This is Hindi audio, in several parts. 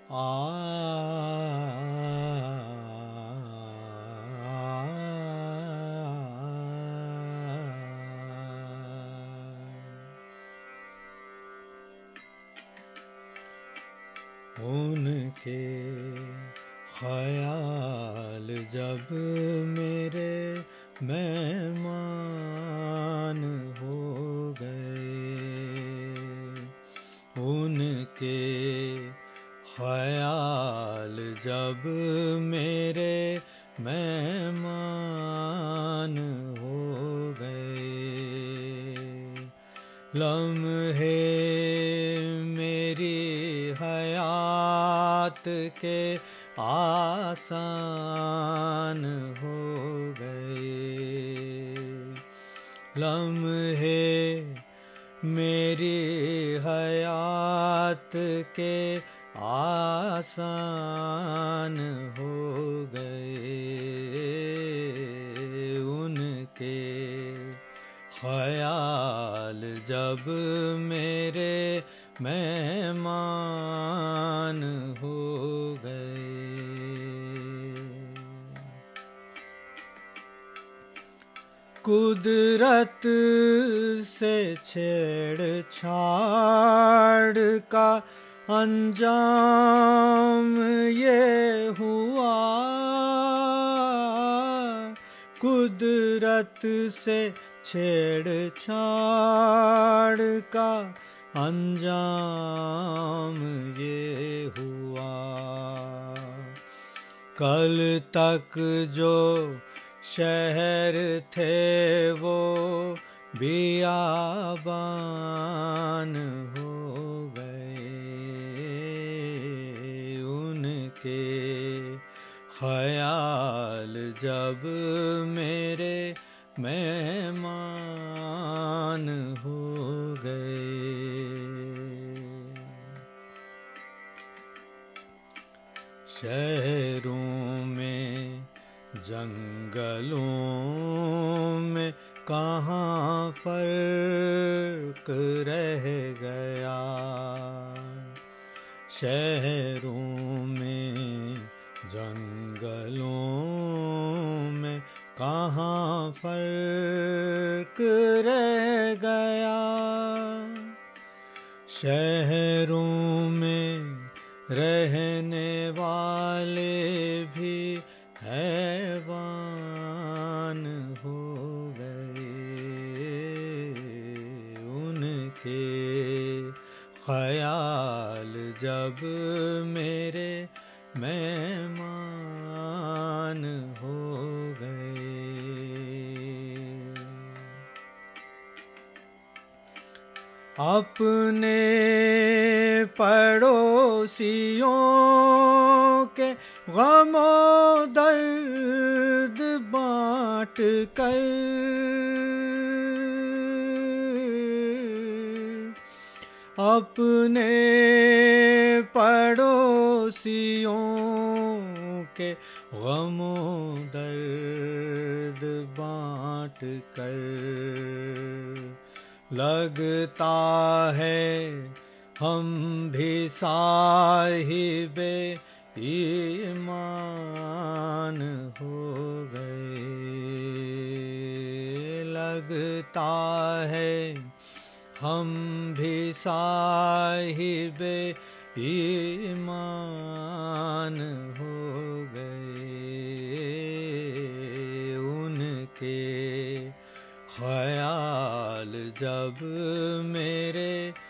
उनके ख्याल जब मेरे मेहमान हो गए, उनके ख्याल जब मेरे मेहमान हो गए, लम्हे मेरी हयात के आसान हो गए, लम्हे मेरी हयात के आसान हो गए, उनके ख्याल जब मेरे मेहमान हो गए। कुदरत से छेड़छाड़ का अंजाम ये हुआ, कुदरत से छेड़छाड़ का अंजाम ये हुआ, कल तक जो शहर थे वो बियाबान हो गए, उनके ख्याल जब मेरे मेहमान हो गए। शहरों में जंगलों में कहाँ फर्क रह गया, शहरों में जंगलों में कहाँ फर्क रह गया, शहरों में रहने वाले भी हैवान हो गए, उनके ख्याल जब मेरे मेहमान हो गए। अपने पड़ोसियों के गमो दर्द बांट कर, अपने पड़ोसियों के गमो दर्द बांट कर, लगता है हम भी साहिबे ईमान हो गए, लगता है हम भी साहिबे ईमान हो गए, उनके ख्याल जब मेरे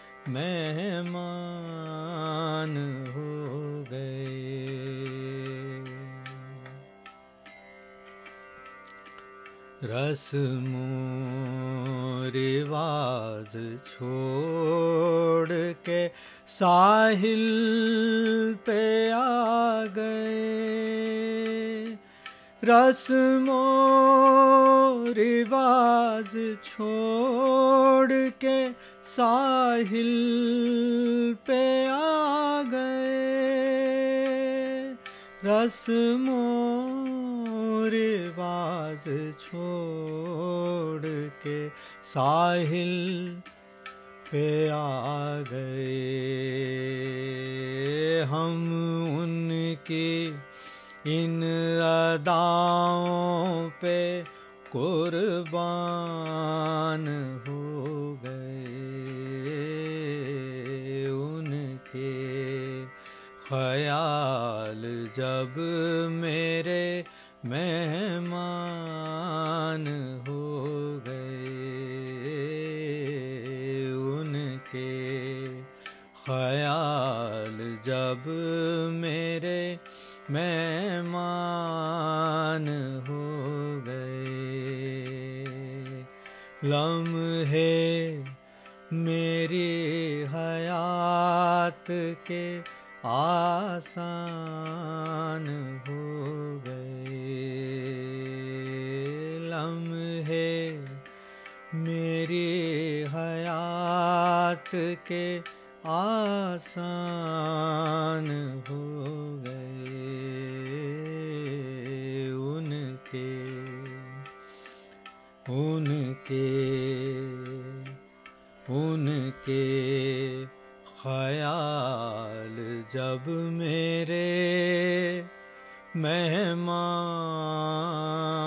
मेहमान हो गए। रस्मों रिवाज छोड़ के साहिल पे आ गए, रस्मों रिवाज छोड़ के साहिल पे आ गए, रस्मों रिवाज छोड़ के साहिल पे आ गए, हम की इन अदाओं पे कुर्बान हो गए। उनके ख्याल जब मेरे मेहमान हो गए। उनके ख्याल जब मेरे मेहमान हो गए। लम्हे मेरी हयात के आसान हो गए। लम्हे मेरी हयात के आसान हो गए। उनके ख्याल जब मेरे मेहमान